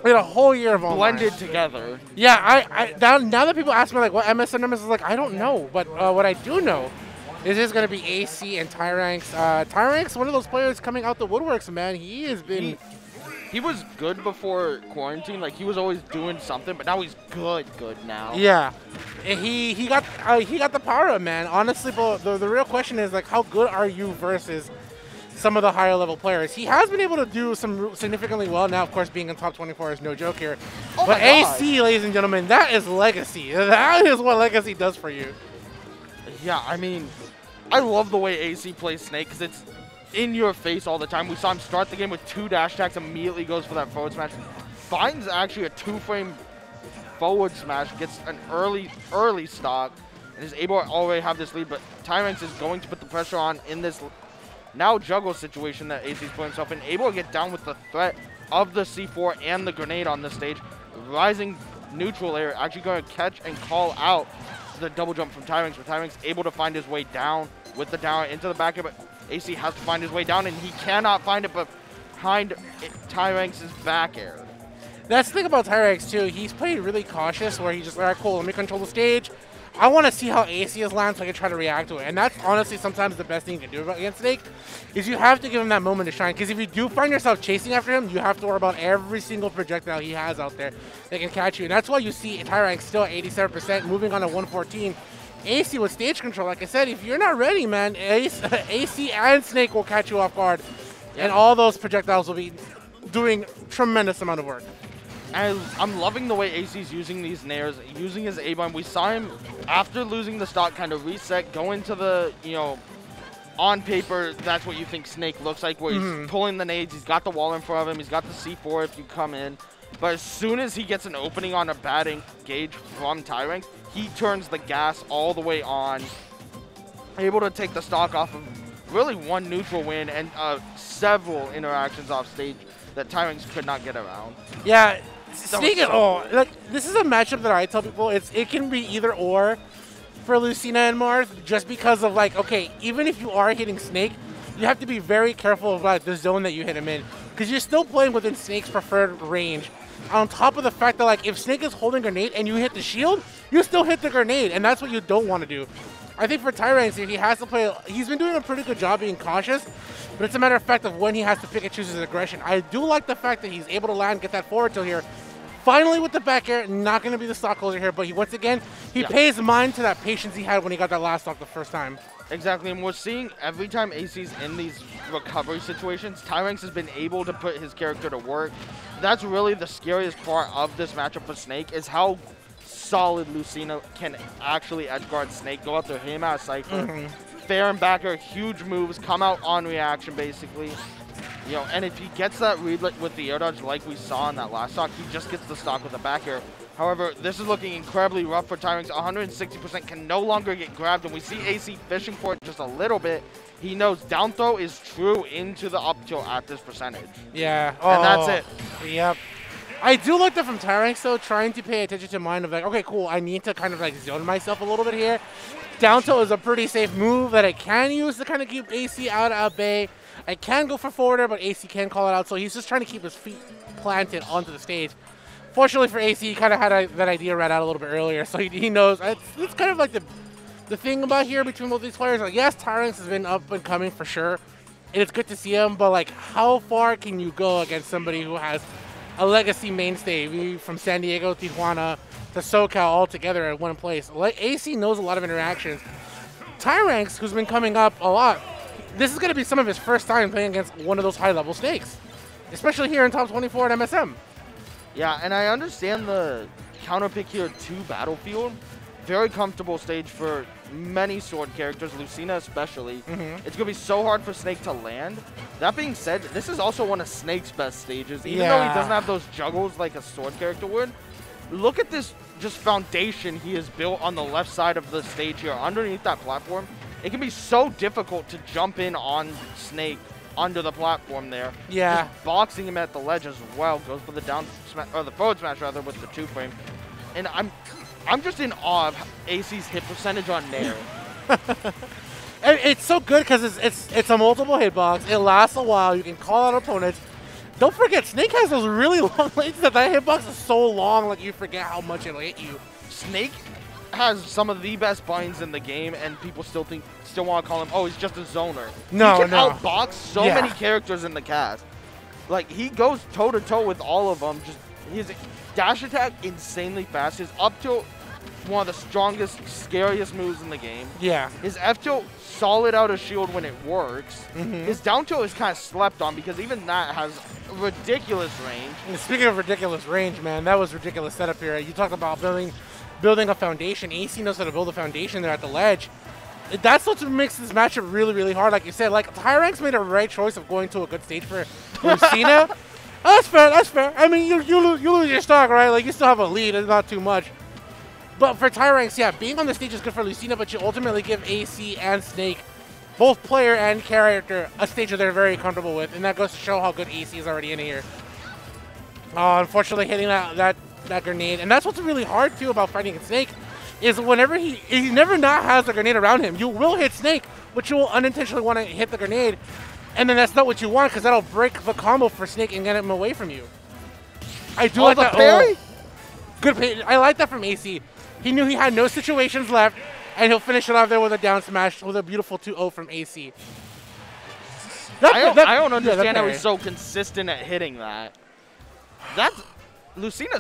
We had a whole year of online. blended together. Yeah, now that people ask me like what MSM numbers is like, I don't know. But what I do know is it's going to be AC and Tyranks. Tyranks, one of those players coming out the woodworks, man. He has been... He was good before quarantine. Like, he was always doing something, but now he's good now. Yeah. And he got the power up, man. Honestly, but the real question is, like, how good are you versus some of the higher level players? He has been able to do some significantly well. Now, of course, being in top 24 is no joke here. Oh but AC, ladies and gentlemen, that is legacy. That is what legacy does for you. Yeah, I mean, I love the way AC plays Snake because it's in your face all the time. We saw him start the game with 2 dash attacks, immediately goes for that forward smash. Finds actually a 2-frame forward smash, gets an early stock, and is able to already have this lead. But Tyranks is going to put the pressure on in this now juggle situation that AC is putting himself in, able to get down with the threat of the C4 and the grenade on this stage. Rising neutral air, actually going to catch and call out the double jump from Tyranks, but Tyranks able to find his way down with the down into the back air, but AC has to find his way down, and he cannot find it behind Tyranks' back air. That's the thing about Tyranks, too. He's played really cautious, where he's just, all right, cool, let me control the stage. I want to see how AC is landing so I can try to react to it. And that's honestly sometimes the best thing you can do against Snake, is you have to give him that moment to shine. Because if you do find yourself chasing after him, you have to worry about every single projectile he has out there that can catch you. And that's why you see Tyranks still at 87%, moving on to 114. AC with stage control, like I said, if you're not ready, man, AC and Snake will catch you off guard. And all those projectiles will be doing tremendous amount of work. And I'm loving the way AC's using these nairs, using his A-bomb. We saw him, after losing the stock, kind of reset, go into the, on paper, that's what you think Snake looks like, where he's pulling the nades, he's got the wall in front of him, he's got the C4 if you come in. But as soon as he gets an opening on a bad engage from Tyranks, he turns the gas all the way on, able to take the stock off of really one neutral win and several interactions off stage that Tyranks could not get around. Yeah. This is a matchup that I tell people it can be either or for Lucina and Marth, just because of okay, even if you are hitting Snake, you have to be very careful about the zone that you hit him in, because you're still playing within Snake's preferred range. On top of the fact that if Snake is holding grenade and you hit the shield, you still hit the grenade, and that's what you don't want to do. I think for Tyranks, if he has to play, he's been doing a pretty good job being cautious, but it's a matter of fact of when he has to pick and choose his aggression. I do like the fact that he's able to land, get that forward tilt here. Finally with the back air, not going to be the stock closer here, but once again, he pays mind to that patience he had when he got that last stock the first time. Exactly, and we're seeing every time AC's in these recovery situations, Tyranks has been able to put his character to work. That's really the scariest part of this matchup for Snake, is how solid Lucina can actually edgeguard Snake, go out there, hit him out of cypher, fair and backer, huge moves, come out on reaction basically. And if he gets that read with the air dodge like we saw in that last stock, he just gets the stock with the back air. However, this is looking incredibly rough for Tyranks. 160% can no longer get grabbed, and we see AC fishing for it just a little bit. He knows down throw is true into the up tilt at this percentage. Yeah. And that's it. Yep. I do like that from Tyranks, though, trying to pay attention to mind of okay, cool, I need to kind of zone myself a little bit here. Down tilt is a pretty safe move that I can use to kind of keep AC out of bay. I can go for forwarder, but AC can call it out, so he's just trying to keep his feet planted onto the stage. Fortunately for AC, he kind of had that idea read out a little bit earlier, so he knows. It's kind of like the thing about here between both these players. Yes, Tyranks has been up and coming for sure, and it's good to see him, but how far can you go against somebody who has a legacy mainstay from San Diego, Tijuana, to SoCal all together at one place? AC knows a lot of interactions. Tyranks, who's been coming up a lot, this is going to be some of his first time playing against one of those high-level Snakes, especially here in top 24 at MSM. Yeah, and I understand the counter pick here to Battlefield. Very comfortable stage for many sword characters, Lucina especially. It's going to be so hard for Snake to land. That being said, this is also one of Snake's best stages. Even though he doesn't have those juggles like a sword character would, look at this just foundation he has built on the left side of the stage here underneath that platform. It can be so difficult to jump in on Snake under the platform there. Yeah. Just boxing him at the ledge as well. Goes for the down smash, or the forward smash rather, with the 2-frame. And I'm just in awe of AC's hit percentage on Nair. It's so good because it's a multiple hitbox. It lasts a while. You can call out opponents. Don't forget, Snake has those really long lanes that hitbox is so long, like you forget how much it'll hit you. Snake has some of the best binds in the game, and people still want to call him, oh, he's just a zoner. No, he can no. outbox so many characters in the cast. Like, he goes toe-to-toe with all of them. Just his dash attack, insanely fast. His up tilt, one of the strongest, scariest moves in the game. Yeah. His F tilt, solid out of shield when it works. His down tilt is kind of slept on because even that has ridiculous range. And speaking of ridiculous range, man, that was ridiculous setup here. You talked about building a foundation. AC knows how to build a foundation there at the ledge. That's what makes this matchup really, really hard. Like you said, like Tyranks made a right choice of going to a good stage for Lucina. That's fair. That's fair. I mean, you lose your stock, right? Like you still have a lead. It's not too much. But for Tyranks, yeah, being on the stage is good for Lucina, but you ultimately give AC and Snake, both player and character, a stage that they're very comfortable with, and that goes to show how good AC is already in here. Unfortunately, hitting that grenade, and that's what's really hard too about fighting Snake, is whenever he never not has a grenade around him, you will hit Snake, but you will unintentionally want to hit the grenade, and then that's not what you want because that'll break the combo for Snake and get him away from you. I do like that parry. Good parry. I like that from AC. He knew he had no situations left, and he'll finish it off there with a down smash with a beautiful 2-0 from AC. I don't understand how he's so consistent at hitting that. Lucina's